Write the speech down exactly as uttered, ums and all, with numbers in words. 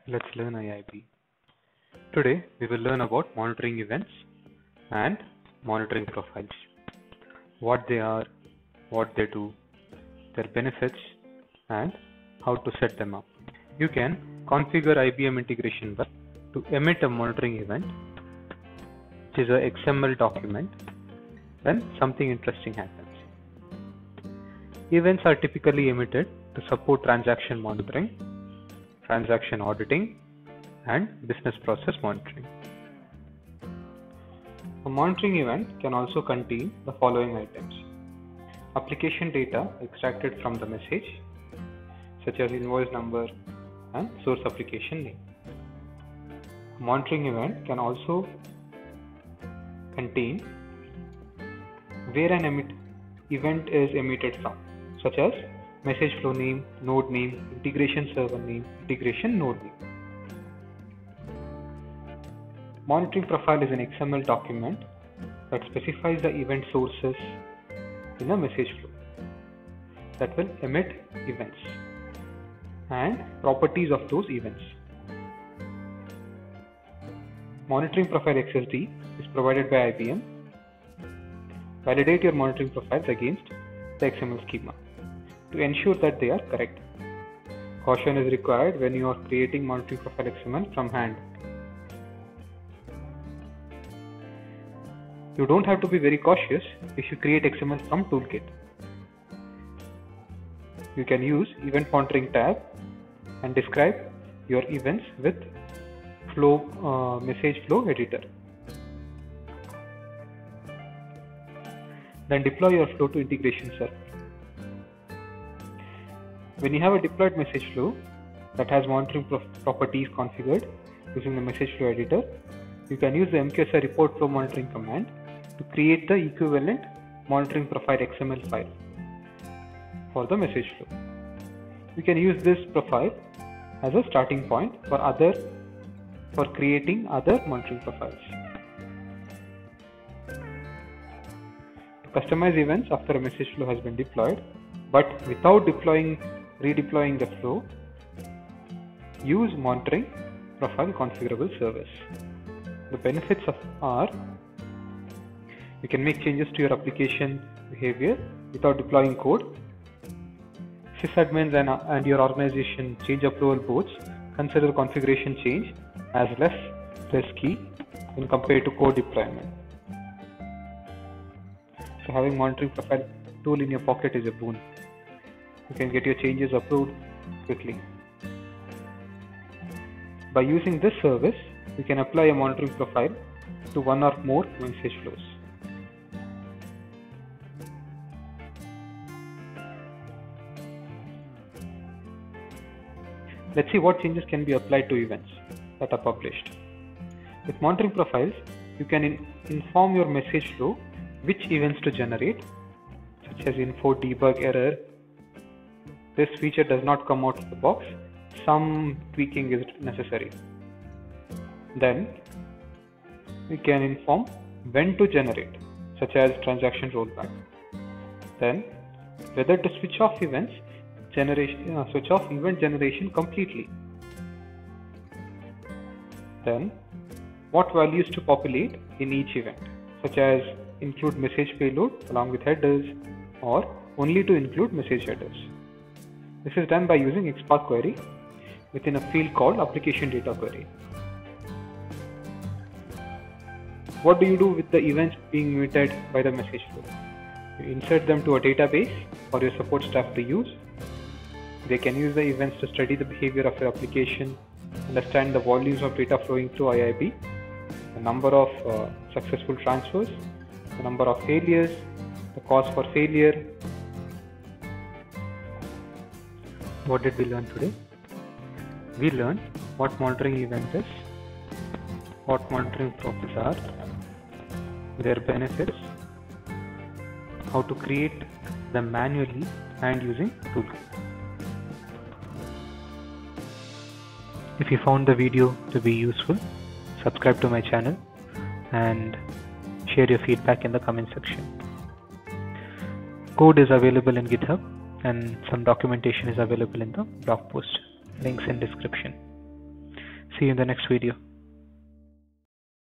Let's learn I I B. Today we will learn about monitoring events and monitoring profiles. What they are, what they do, their benefits, and how to set them up. You can configure I B M Integration Bus to emit a monitoring event, which is a X M L document when something interesting happens. Events are typically emitted to support transaction monitoring, transaction auditing, and business process monitoring. A monitoring event can also contain the following items: application data extracted from the message, such as invoice number and source application name. A monitoring event can also contain where an emit event is emitted from, such as message flow name, node name, integration server name, integration node name. Monitoring profile is an X M L document that specifies the event sources in a message flow that will emit events and properties of those events. Monitoring profile X S D is provided by I B M. Validate your monitoring profiles against the X M L schema to ensure that they are correct. Caution is required when you are creating monitoring profile X M L from hand. You don't have to be very cautious if you create X M L from toolkit. You can use event monitoring tab and describe your events with flow uh, message flow editor. Then deploy your flow to integration server. When you have a deployed message flow that has monitoring pro properties configured using the message flow editor, you can use the M Q S I report flow monitoring command to create the equivalent monitoring profile X M L file for the message flow. You can use this profile as a starting point for other for creating other monitoring profiles. To customize events after a message flow has been deployed, but without deploying redeploying the flow, use monitoring profile configurable service. The benefits of are you can make changes to your application behavior without deploying code. Sysadmins and, and your organization change approval boards consider configuration change as less risky when compared to code deployment. So having monitoring profile tool in your pocket is a boon. You can get your changes approved quickly. By using this service, you can apply a monitoring profile to one or more message flows. Let's see what changes can be applied to events that are published. With monitoring profiles, you can in inform your message flow which events to generate, such as info, debug, error. This feature does not come out of the box. Some tweaking is necessary. Then we can inform when to generate, such as transaction rollback. Then whether to switch off events generation, uh, switch off event generation completely. Then what values to populate in each event, such as include message payload along with headers or only to include message headers. This is done by using X P A query within a field called application data query. What do you do with the events being emitted by the message flow? You insert them to a database for your support staff to use. They can use the events to study the behavior of your application, understand the volumes of data flowing through I I B, the number of uh, successful transfers, the number of failures, the cause for failure. What did we learn today? We learned what monitoring event is, what monitoring profiles are, their benefits, how to create them manually and using toolkit. If you found the video to be useful, subscribe to my channel and share your feedback in the comment section. Code is available in GitHub and some documentation is available in the blog post. Links in description. See you in the next video.